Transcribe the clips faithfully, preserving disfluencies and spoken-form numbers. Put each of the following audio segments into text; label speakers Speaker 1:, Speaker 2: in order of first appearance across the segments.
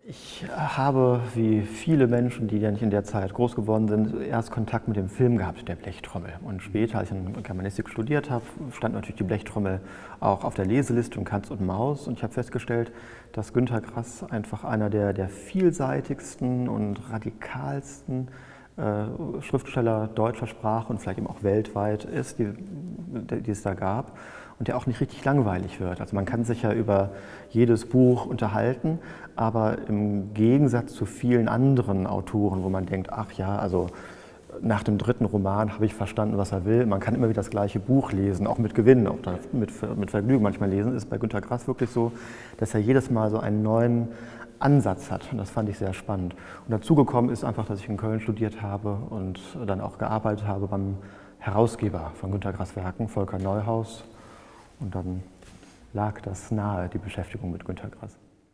Speaker 1: Ich habe, wie viele Menschen, die ja nicht in der Zeit groß geworden sind, erst Kontakt mit dem Film gehabt, der Blechtrommel. Und später, als ich in Germanistik studiert habe, stand natürlich die Blechtrommel auch auf der Leseliste und Katz und Maus. Und ich habe festgestellt, dass Günter Grass einfach einer der, der vielseitigsten und radikalsten äh, Schriftsteller deutscher Sprache und vielleicht eben auch weltweit ist, die, die es da gab. Und der auch nicht richtig langweilig wird. Also man kann sich ja über jedes Buch unterhalten, aber im Gegensatz zu vielen anderen Autoren, wo man denkt, ach ja, also nach dem dritten Roman habe ich verstanden, was er will. Man kann immer wieder das gleiche Buch lesen, auch mit Gewinn, auch mit, mit Vergnügen manchmal lesen. Ist bei Günter Grass wirklich so, dass er jedes Mal so einen neuen Ansatz hat. Und das fand ich sehr spannend. Und dazu gekommen ist einfach, dass ich in Köln studiert habe und dann auch gearbeitet habe beim Herausgeber von Günter Grass Werken, Volker Neuhaus. Und dann lag das nahe, die Beschäftigung mit Günter Grass.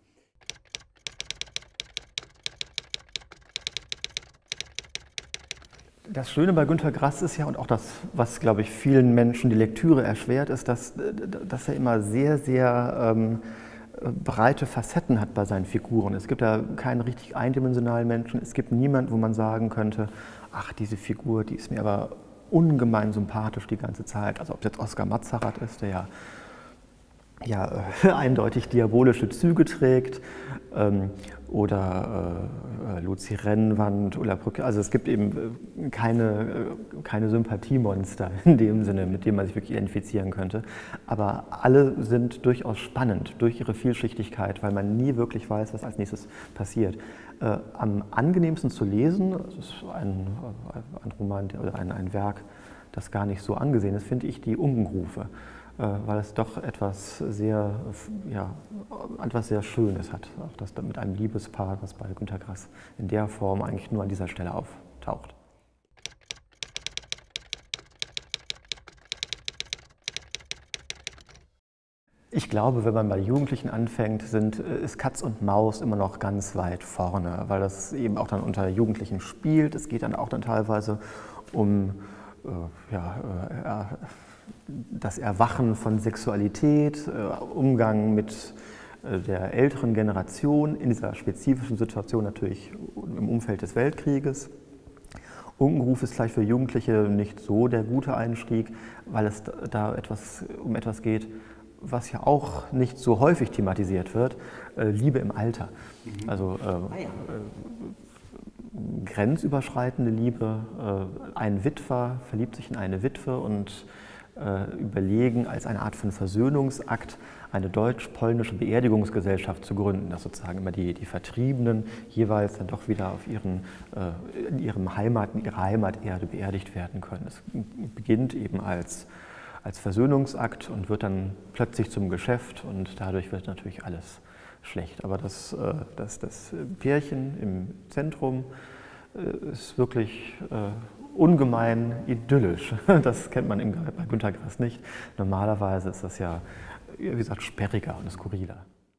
Speaker 1: Das Schöne bei Günter Grass ist ja, und auch das, was, glaube ich, vielen Menschen die Lektüre erschwert, ist, dass, dass er immer sehr, sehr ähm, breite Facetten hat bei seinen Figuren. Es gibt da keinen richtig eindimensionalen Menschen. Es gibt niemanden, wo man sagen könnte, ach, diese Figur, die ist mir aber ungemein sympathisch die ganze Zeit. Also ob es jetzt Oskar Matzerath ist, der ja, ja äh, eindeutig diabolische Züge trägt, ähm, oder äh, Luzi Rennwand, Ulla Brücke. Also es gibt eben keine, keine Sympathiemonster in dem Sinne, mit dem man sich wirklich identifizieren könnte. Aber alle sind durchaus spannend durch ihre Vielschichtigkeit, weil man nie wirklich weiß, was als nächstes passiert. Äh, am angenehmsten zu lesen, das ist ein, ein Roman oder ein, ein Werk, das gar nicht so angesehen ist, finde ich die Unkenrufe, äh, weil es doch etwas sehr, ja, etwas sehr Schönes hat. Auch das mit einem Liebespaar, was bei Günter Grass in der Form eigentlich nur an dieser Stelle auftaucht. Ich glaube, wenn man bei Jugendlichen anfängt, sind, ist Katz und Maus immer noch ganz weit vorne, weil das eben auch dann unter Jugendlichen spielt. Es geht dann auch dann teilweise um äh, ja, äh, das Erwachen von Sexualität, äh, Umgang mit äh, der älteren Generation, in dieser spezifischen Situation natürlich im Umfeld des Weltkrieges. Unkenruf ist vielleicht für Jugendliche nicht so der gute Einstieg, weil es da etwas, um etwas geht, was ja auch nicht so häufig thematisiert wird, äh, Liebe im Alter. Mhm. Also äh, ah, ja. äh, grenzüberschreitende Liebe, äh, ein Witwer verliebt sich in eine Witwe und äh, überlegen, als eine Art von Versöhnungsakt eine deutsch-polnische Beerdigungsgesellschaft zu gründen, dass sozusagen immer die, die Vertriebenen jeweils dann doch wieder auf ihren, äh, in ihrem Heimat, in ihrer Heimaterde beerdigt werden können. Es beginnt eben als als Versöhnungsakt und wird dann plötzlich zum Geschäft und dadurch wird natürlich alles schlecht. Aber das, das, das Pärchen im Zentrum ist wirklich ungemein idyllisch. Das kennt man bei Günter Grass nicht. Normalerweise ist das ja, wie gesagt, sperriger und skurriler.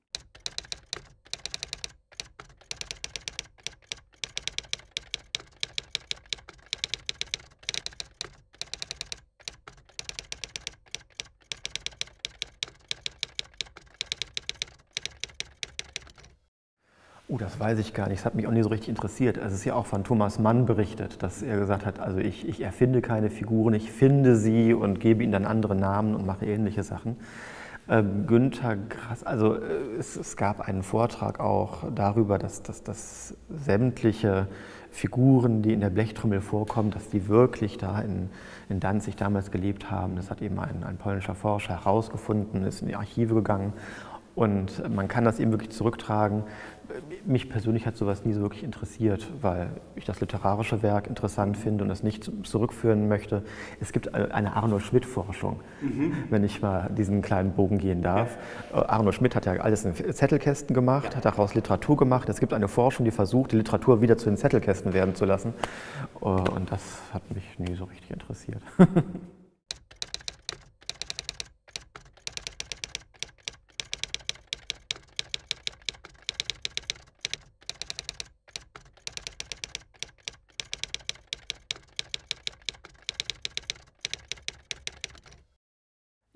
Speaker 1: Oh, das weiß ich gar nicht. Das hat mich auch nie so richtig interessiert. Es ist ja auch von Thomas Mann berichtet, dass er gesagt hat, also ich, ich erfinde keine Figuren, ich finde sie und gebe ihnen dann andere Namen und mache ähnliche Sachen. Ähm, Günter Grass, also es, es gab einen Vortrag auch darüber, dass, dass, dass sämtliche Figuren, die in der Blechtrommel vorkommen, dass die wirklich da in, in Danzig damals gelebt haben. Das hat eben ein, ein polnischer Forscher herausgefunden, ist in die Archive gegangen. Und man kann das eben wirklich zurücktragen. Mich persönlich hat sowas nie so wirklich interessiert, weil ich das literarische Werk interessant finde und es nicht zurückführen möchte. Es gibt eine Arno Schmidt-Forschung, mhm. wenn ich mal diesen kleinen Bogen gehen darf. Ja. Arno Schmidt hat ja alles in Zettelkästen gemacht, ja. hat daraus Literatur gemacht. Es gibt eine Forschung, die versucht, die Literatur wieder zu den Zettelkästen werden zu lassen. Und das hat mich nie so richtig interessiert.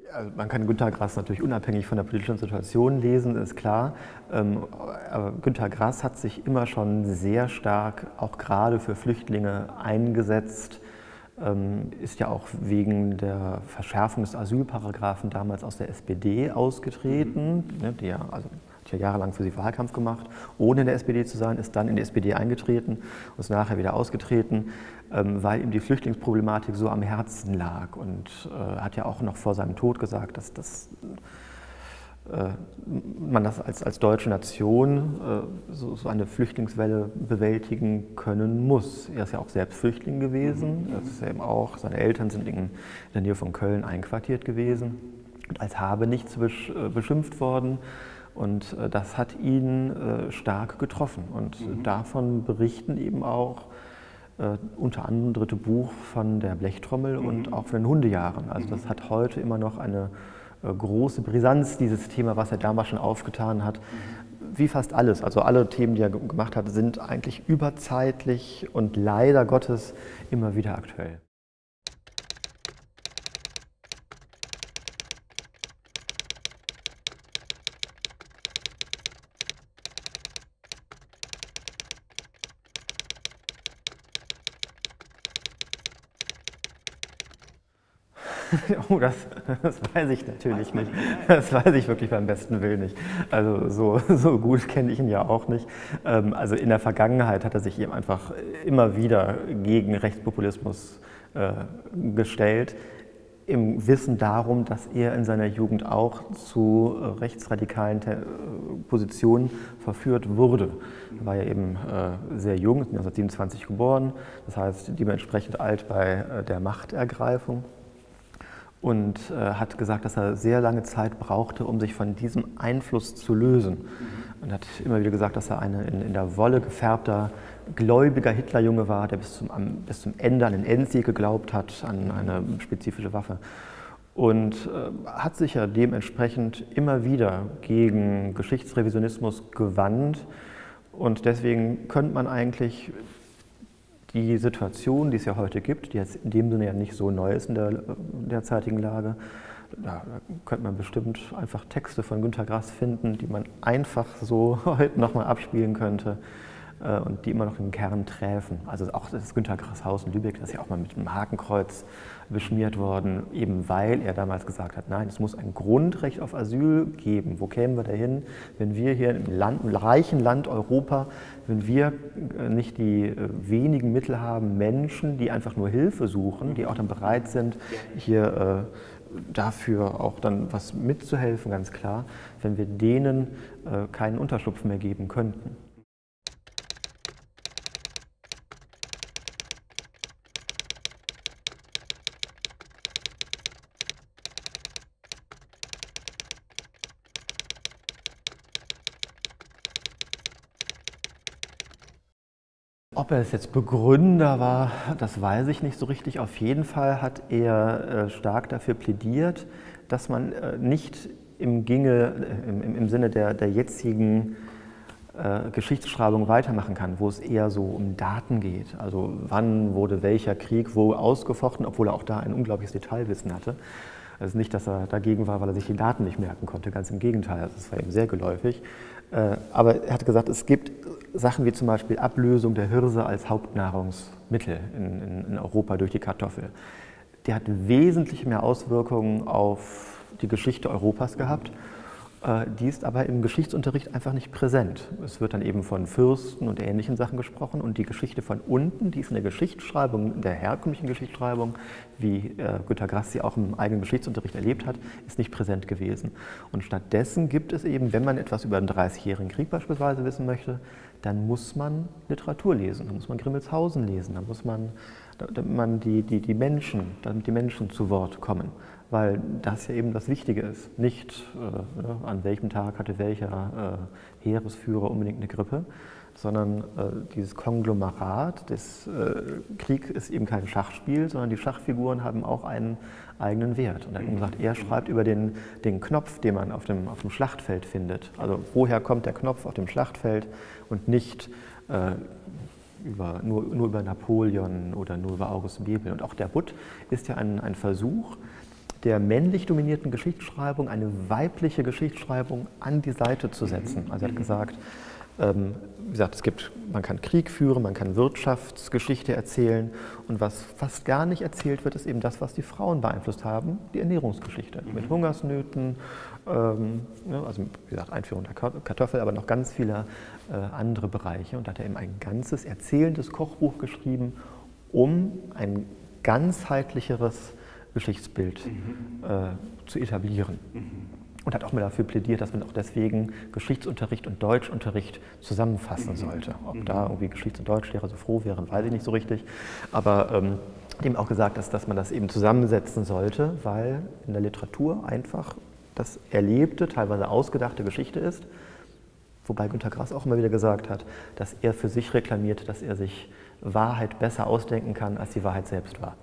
Speaker 1: Also man kann Günter Grass natürlich unabhängig von der politischen Situation lesen, ist klar. Aber Günter Grass hat sich immer schon sehr stark auch gerade für Flüchtlinge eingesetzt, ist ja auch wegen der Verschärfung des Asylparagraphen damals aus der S P D ausgetreten, die ja, also hat ja jahrelang für sie Wahlkampf gemacht, ohne in der S P D zu sein, ist dann in die S P D eingetreten und ist nachher wieder ausgetreten, weil ihm die Flüchtlingsproblematik so am Herzen lag und äh, hat ja auch noch vor seinem Tod gesagt, dass, dass äh, man das als, als deutsche Nation äh, so, so eine Flüchtlingswelle bewältigen können muss. Er ist ja auch selbst Flüchtling gewesen, das ist eben auch, seine Eltern sind in der Nähe von Köln einquartiert gewesen und als Habenichts besch, äh, beschimpft worden. Und äh, das hat ihn äh, stark getroffen und mhm. davon berichten eben auch Uh, unter anderem dritte Buch von der Blechtrommel mhm. und auch von den Hundejahren. Also das hat heute immer noch eine uh, große Brisanz, dieses Thema, was er damals schon aufgetan hat. Mhm. Wie fast alles, also alle Themen, die er gemacht hat, sind eigentlich überzeitlich und leider Gottes immer wieder aktuell. Oh, das, das weiß ich natürlich nicht. Das weiß ich wirklich beim besten Willen nicht. Also so, so gut kenne ich ihn ja auch nicht. Also in der Vergangenheit hat er sich eben einfach immer wieder gegen Rechtspopulismus äh, gestellt, im Wissen darum, dass er in seiner Jugend auch zu rechtsradikalen Positionen verführt wurde. Er war ja eben äh, sehr jung, neunzehnhundertsiebenundzwanzig geboren, das heißt dementsprechend alt bei äh, der Machtergreifung. Und äh, hat gesagt, dass er sehr lange Zeit brauchte, um sich von diesem Einfluss zu lösen. Mhm. Und hat immer wieder gesagt, dass er ein in, in der Wolle gefärbter, gläubiger Hitlerjunge war, der bis zum, am, bis zum Ende an den Endsieg geglaubt hat, an eine spezifische Waffe. Und äh, hat sich ja dementsprechend immer wieder gegen Geschichtsrevisionismus gewandt. Und deswegen könnte man eigentlich die Situation, die es ja heute gibt, die jetzt in dem Sinne ja nicht so neu ist in der derzeitigen Lage, da könnte man bestimmt einfach Texte von Günter Grass finden, die man einfach so heute nochmal abspielen könnte äh, und die immer noch den Kern träfen. Also auch das Günter Grass Haus in Lübeck, das ist ja auch mal mit einem Hakenkreuz beschmiert worden, eben weil er damals gesagt hat, nein, es muss ein Grundrecht auf Asyl geben. Wo kämen wir dahin, wenn wir hier im, Land, im reichen Land Europa, wenn wir nicht die wenigen Mittel haben, Menschen, die einfach nur Hilfe suchen, die auch dann bereit sind, hier äh, dafür auch dann was mitzuhelfen, ganz klar, wenn wir denen äh, keinen Unterschlupf mehr geben könnten. Ob er es jetzt Begründer war, das weiß ich nicht so richtig. Auf jeden Fall hat er äh, stark dafür plädiert, dass man äh, nicht im, Ginge, äh, im, im Sinne der, der jetzigen äh, Geschichtsschreibung weitermachen kann, wo es eher so um Daten geht. Also wann wurde welcher Krieg wo ausgefochten, obwohl er auch da ein unglaubliches Detailwissen hatte. Also nicht, dass er dagegen war, weil er sich die Daten nicht merken konnte, ganz im Gegenteil, also das war ihm sehr geläufig. Aber er hat gesagt, es gibt Sachen wie zum Beispiel Ablösung der Hirse als Hauptnahrungsmittel in, in, in Europa durch die Kartoffel. Der hat wesentlich mehr Auswirkungen auf die Geschichte Europas gehabt. Die ist aber im Geschichtsunterricht einfach nicht präsent. Es wird dann eben von Fürsten und ähnlichen Sachen gesprochen und die Geschichte von unten, die ist in der Geschichtsschreibung, in der herkömmlichen Geschichtsschreibung, wie äh, Günter Grass sie auch im eigenen Geschichtsunterricht erlebt hat, ist nicht präsent gewesen. Und stattdessen gibt es eben, wenn man etwas über den Dreißigjährigen Krieg beispielsweise wissen möchte, dann muss man Literatur lesen, dann muss man Grimmelshausen lesen, dann muss man, damit man die, die, die Menschen, damit die Menschen zu Wort kommen. Weil das ja eben das Wichtige ist. Nicht, äh, ne, an welchem Tag hatte welcher äh, Heeresführer unbedingt eine Grippe, sondern äh, dieses Konglomerat des äh, Krieg ist eben kein Schachspiel, sondern die Schachfiguren haben auch einen eigenen Wert. Und er hat gesagt, er schreibt über den, den Knopf, den man auf dem, auf dem Schlachtfeld findet. Also woher kommt der Knopf auf dem Schlachtfeld und nicht äh, über, nur, nur über Napoleon oder nur über August Bebel. Und auch der Butt ist ja ein, ein Versuch, der männlich dominierten Geschichtsschreibung eine weibliche Geschichtsschreibung an die Seite zu setzen. Also er hat gesagt, ähm, wie gesagt, es gibt, man kann Krieg führen, man kann Wirtschaftsgeschichte erzählen und was fast gar nicht erzählt wird, ist eben das, was die Frauen beeinflusst haben, die Ernährungsgeschichte mit Hungersnöten, ähm, ne, also wie gesagt, Einführung der Kartoffel, aber noch ganz viele äh, andere Bereiche. Und da hat er eben ein ganzes erzählendes Kochbuch geschrieben, um ein ganzheitlicheres Geschichtsbild mhm. äh, zu etablieren. Mhm. Und hat auch mal dafür plädiert, dass man auch deswegen Geschichtsunterricht und Deutschunterricht zusammenfassen sollte. Ob da irgendwie Geschichts- und Deutschlehrer so froh wären, weiß ich nicht so richtig. Aber ähm, ihm auch gesagt, dass, dass man das eben zusammensetzen sollte, weil in der Literatur einfach das erlebte, teilweise ausgedachte Geschichte ist. Wobei Günter Grass auch immer wieder gesagt hat, dass er für sich reklamiert, dass er sich Wahrheit besser ausdenken kann, als die Wahrheit selbst war.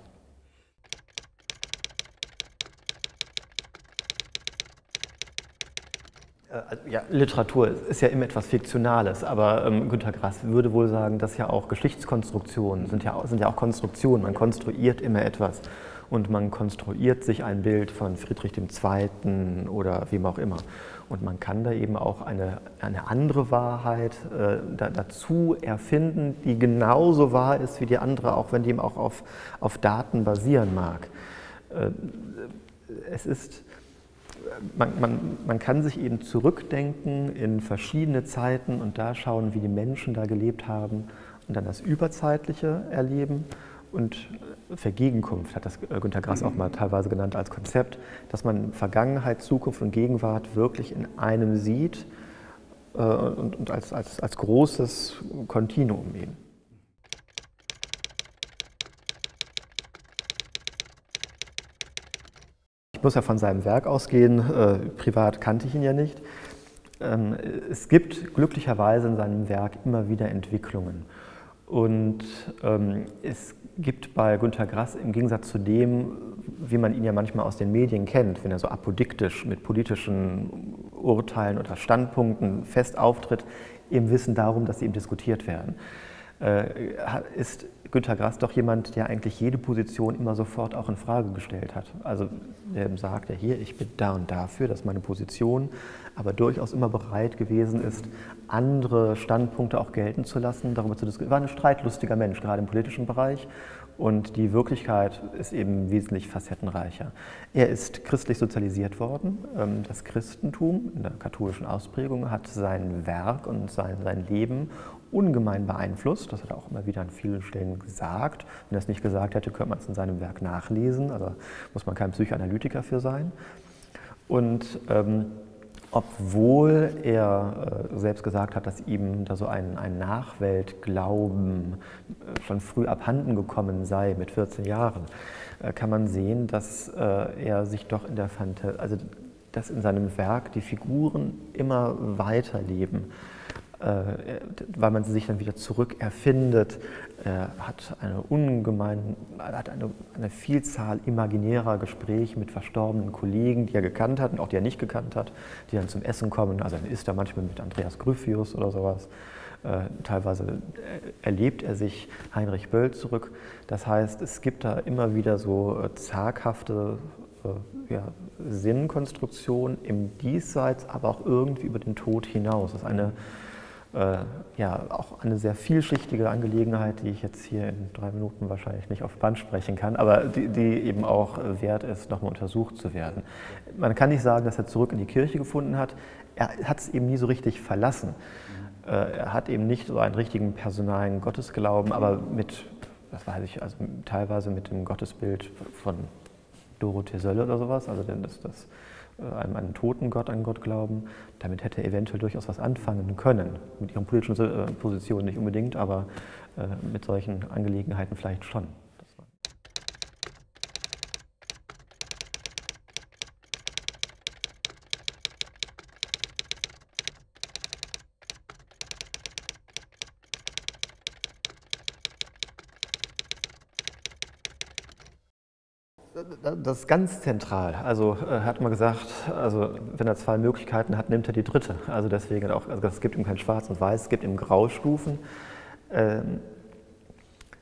Speaker 1: Also, ja, Literatur ist ja immer etwas Fiktionales, aber ähm, Günter Grass würde wohl sagen, dass ja auch Geschichtskonstruktionen sind ja, sind ja auch Konstruktionen. Man konstruiert immer etwas und man konstruiert sich ein Bild von Friedrich der Zweite oder wem auch immer. Und man kann da eben auch eine, eine andere Wahrheit äh, da, dazu erfinden, die genauso wahr ist wie die andere, auch wenn die eben auch auf, auf Daten basieren mag. Äh, es ist... Man, man, man kann sich eben zurückdenken in verschiedene Zeiten und da schauen, wie die Menschen da gelebt haben und dann das Überzeitliche erleben und Vergegenkunft, hat das Günter Grass auch mal teilweise genannt als Konzept, dass man Vergangenheit, Zukunft und Gegenwart wirklich in einem sieht äh, und, und als, als, als großes Kontinuum eben. Ich muss ja von seinem Werk ausgehen, äh, privat kannte ich ihn ja nicht. Ähm, es gibt glücklicherweise in seinem Werk immer wieder Entwicklungen. Und ähm, es gibt bei Günter Grass im Gegensatz zu dem, wie man ihn ja manchmal aus den Medien kennt, wenn er so apodiktisch mit politischen Urteilen oder Standpunkten fest auftritt, im Wissen darum, dass sie eben diskutiert werden, äh, ist Günter Grass doch jemand, der eigentlich jede Position immer sofort auch in Frage gestellt hat. Also der sagt ja hier, ich bin da und dafür, das ist meine Position, aber durchaus immer bereit gewesen ist, andere Standpunkte auch gelten zu lassen, darüber zu diskutieren. War ein streitlustiger Mensch, gerade im politischen Bereich. Und die Wirklichkeit ist eben wesentlich facettenreicher. Er ist christlich sozialisiert worden. Das Christentum in der katholischen Ausprägung hat sein Werk und sein, sein Leben ungemein beeinflusst. Das hat er auch immer wieder an vielen Stellen gesagt. Wenn er es nicht gesagt hätte, könnte man es in seinem Werk nachlesen. Also muss man kein Psychoanalytiker für sein. Und ähm, obwohl er äh, selbst gesagt hat, dass ihm da so ein, ein Nachweltglauben äh, schon früh abhanden gekommen sei, mit vierzehn Jahren, äh, kann man sehen, dass äh, er sich doch in der Fantasie, also dass in seinem Werk die Figuren immer weiterleben, äh, weil man sie sich dann wieder zurückerfindet. Er hat eine ungemein, hat eine, eine Vielzahl imaginärer Gespräche mit verstorbenen Kollegen, die er gekannt hat und auch die er nicht gekannt hat, die dann zum Essen kommen. Also dann isst er manchmal mit Andreas Gryphius oder sowas. Äh, teilweise erlebt er sich Heinrich Böll zurück. Das heißt, es gibt da immer wieder so äh, zaghafte äh, ja, Sinnkonstruktionen im Diesseits, aber auch irgendwie über den Tod hinaus. Das ist eine Äh, ja, auch eine sehr vielschichtige Angelegenheit, die ich jetzt hier in drei Minuten wahrscheinlich nicht auf Band sprechen kann, aber die, die eben auch wert ist, nochmal untersucht zu werden. Man kann nicht sagen, dass er zurück in die Kirche gefunden hat. Er hat es eben nie so richtig verlassen. Mhm. Äh, er hat eben nicht so einen richtigen personalen Gottesglauben, aber mit, das weiß ich, also teilweise mit dem Gottesbild von Dorothee Sölle oder sowas, also das, das einem einen toten Gott an Gott glauben, damit hätte er eventuell durchaus was anfangen können. Mit ihren politischen Positionen nicht unbedingt, aber äh, mit solchen Angelegenheiten vielleicht schon. Das ist ganz zentral. Also äh, hat man gesagt, also wenn er zwei Möglichkeiten hat, nimmt er die dritte. Also deswegen auch, also es gibt ihm kein Schwarz und Weiß, es gibt ihm Graustufen. Ähm,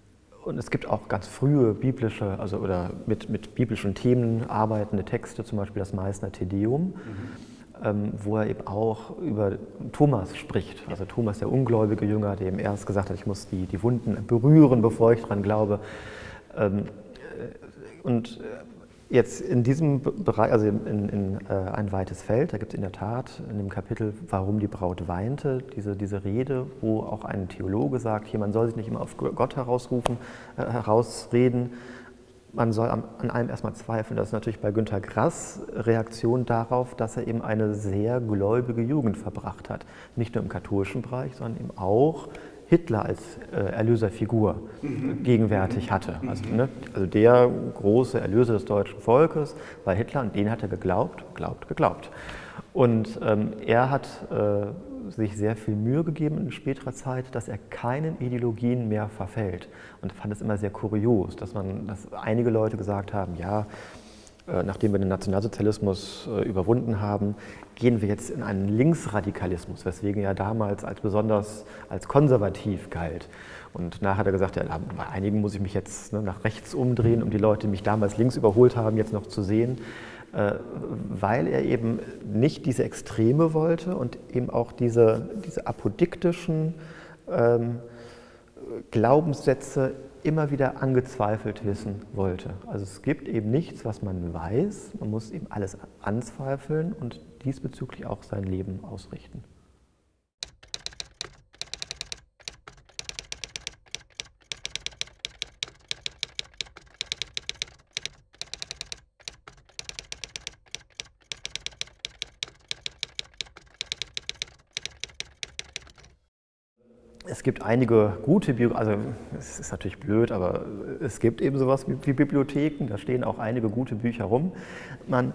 Speaker 1: Und es gibt auch ganz frühe biblische, also oder mit, mit biblischen Themen arbeitende Texte, zum Beispiel das Meißner Tedeum, mhm. ähm, wo er eben auch über Thomas spricht. Also Thomas, der ungläubige Jünger, der ihm erst gesagt hat, ich muss die, die Wunden berühren, bevor ich daran glaube. Ähm, und jetzt in diesem Bereich, also in, in äh, ein weites Feld, da gibt es in der Tat in dem Kapitel, warum die Braut weinte, diese, diese Rede, wo auch ein Theologe sagt, hier, man soll sich nicht immer auf Gott herausrufen, äh, herausreden, man soll an, an einem erstmal zweifeln. Das ist natürlich bei Günter Grass Reaktion darauf, dass er eben eine sehr gläubige Jugend verbracht hat. Nicht nur im katholischen Bereich, sondern eben auch Hitler als äh, Erlöserfigur mhm. gegenwärtig hatte. Also, ne, also der große Erlöser des deutschen Volkes war Hitler und den hat er geglaubt, glaubt, geglaubt. Und ähm, er hat äh, sich sehr viel Mühe gegeben in späterer Zeit, dass er keinen Ideologien mehr verfällt. Und fand es immer sehr kurios, dass, man, dass einige Leute gesagt haben, ja, nachdem wir den Nationalsozialismus äh, überwunden haben, gehen wir jetzt in einen Linksradikalismus, weswegen er damals als besonders als konservativ galt. Und nachher hat er gesagt, ja, bei einigen muss ich mich jetzt ne, nach rechts umdrehen, um die Leute, die mich damals links überholt haben, jetzt noch zu sehen, äh, weil er eben nicht diese Extreme wollte und eben auch diese, diese apodiktischen ähm, Glaubenssätze immer wieder angezweifelt wissen wollte. Also es gibt eben nichts, was man weiß, man muss eben alles anzweifeln und diesbezüglich auch sein Leben ausrichten. Es gibt einige gute Biografien, also es ist natürlich blöd, aber es gibt eben sowas wie Bibliotheken, da stehen auch einige gute Bücher rum. Man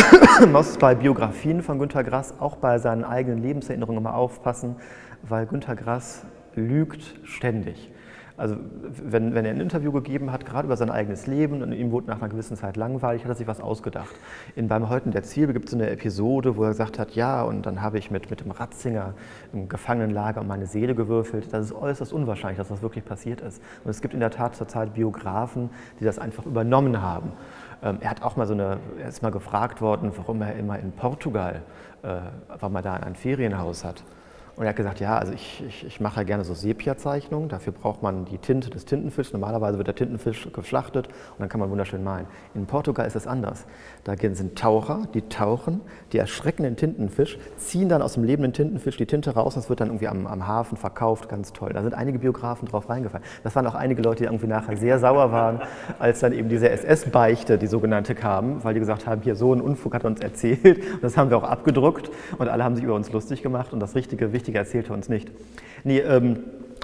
Speaker 1: muss bei Biografien von Günter Grass auch bei seinen eigenen Lebenserinnerungen immer aufpassen, weil Günter Grass lügt ständig. Also wenn, wenn er ein Interview gegeben hat, gerade über sein eigenes Leben und ihm wurde nach einer gewissen Zeit langweilig, hat er sich was ausgedacht. In Beim Häuten der Ziel gibt es eine Episode, wo er gesagt hat, ja, und dann habe ich mit, mit dem Ratzinger im Gefangenenlager um meine Seele gewürfelt. Das ist äußerst unwahrscheinlich, dass das wirklich passiert ist. Und es gibt in der Tat zurzeit Biografen, die das einfach übernommen haben. Ähm, er hat auch mal so eine, er ist mal gefragt worden, warum er immer in Portugal, äh, warum er da ein Ferienhaus hat. Und er hat gesagt, ja, also ich, ich, ich mache ja gerne so Sepia-Zeichnungen, dafür braucht man die Tinte des Tintenfischs. Normalerweise wird der Tintenfisch geschlachtet und dann kann man wunderschön malen. In Portugal ist es anders. Da sind Taucher, die tauchen, die erschrecken den Tintenfisch, ziehen dann aus dem lebenden Tintenfisch die Tinte raus und es wird dann irgendwie am, am Hafen verkauft, ganz toll. Da sind einige Biografen drauf reingefallen. Das waren auch einige Leute, die irgendwie nachher sehr sauer waren, als dann eben diese S S-Beichte, die sogenannte, kam, weil die gesagt haben, hier so ein Unfug hat er uns erzählt. Und das haben wir auch abgedruckt und alle haben sich über uns lustig gemacht und das richtige, wichtige erzählte uns nicht. Nee, ähm,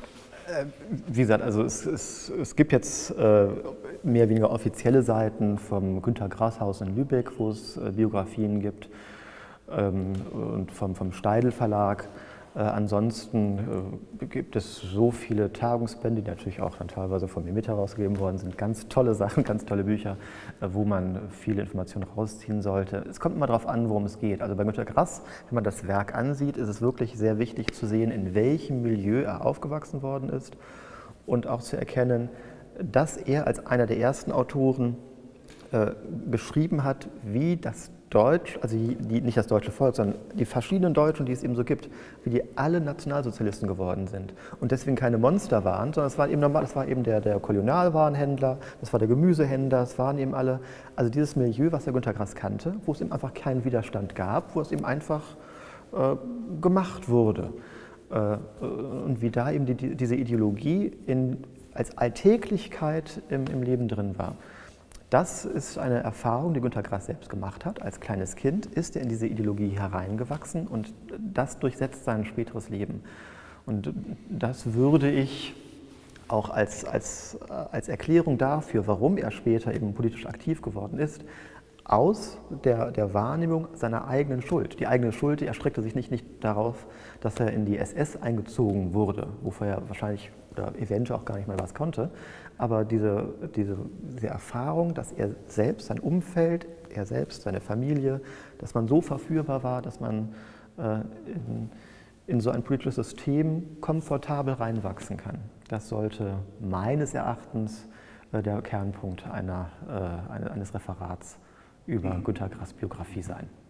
Speaker 1: äh, wie gesagt, also es, es, es gibt jetzt äh, mehr oder weniger offizielle Seiten vom Günter Grass Haus in Lübeck, wo es äh, Biografien gibt ähm, und vom, vom Steidl Verlag. Äh, ansonsten äh, gibt es so viele Tagungsbände, die natürlich auch dann teilweise von mir mit herausgegeben worden sind. Ganz tolle Sachen, ganz tolle Bücher, äh, wo man viele Informationen rausziehen sollte. Es kommt immer darauf an, worum es geht. Also bei Günter Grass, wenn man das Werk ansieht, ist es wirklich sehr wichtig zu sehen, in welchem Milieu er aufgewachsen worden ist und auch zu erkennen, dass er als einer der ersten Autoren äh, beschrieben hat, wie das Deutsch, also die, nicht das deutsche Volk, sondern die verschiedenen Deutschen, die es eben so gibt, wie die alle Nationalsozialisten geworden sind und deswegen keine Monster waren, sondern es war eben normal, das war eben der, der Kolonialwarenhändler, das war der Gemüsehändler, es waren eben alle, also dieses Milieu, was der Günter Grass kannte, wo es eben einfach keinen Widerstand gab, wo es eben einfach äh, gemacht wurde äh, und wie da eben die, die, diese Ideologie in, als Alltäglichkeit im, im Leben drin war. Das ist eine Erfahrung, die Günter Grass selbst gemacht hat. Als kleines Kind ist er in diese Ideologie hereingewachsen und das durchsetzt sein späteres Leben. Und das würde ich auch als, als, als Erklärung dafür, warum er später eben politisch aktiv geworden ist, aus der, der Wahrnehmung seiner eigenen Schuld. Die eigene Schuld, die erstreckte sich nicht, nicht darauf, dass er in die S S eingezogen wurde, wofür er wahrscheinlich oder eventuell auch gar nicht mal was konnte, aber diese, diese, diese Erfahrung, dass er selbst, sein Umfeld, er selbst, seine Familie, dass man so verführbar war, dass man äh, in, in so ein politisches System komfortabel reinwachsen kann. Das sollte meines Erachtens äh, der Kernpunkt einer, äh, eines Referats über Günter Grass Biografie sein.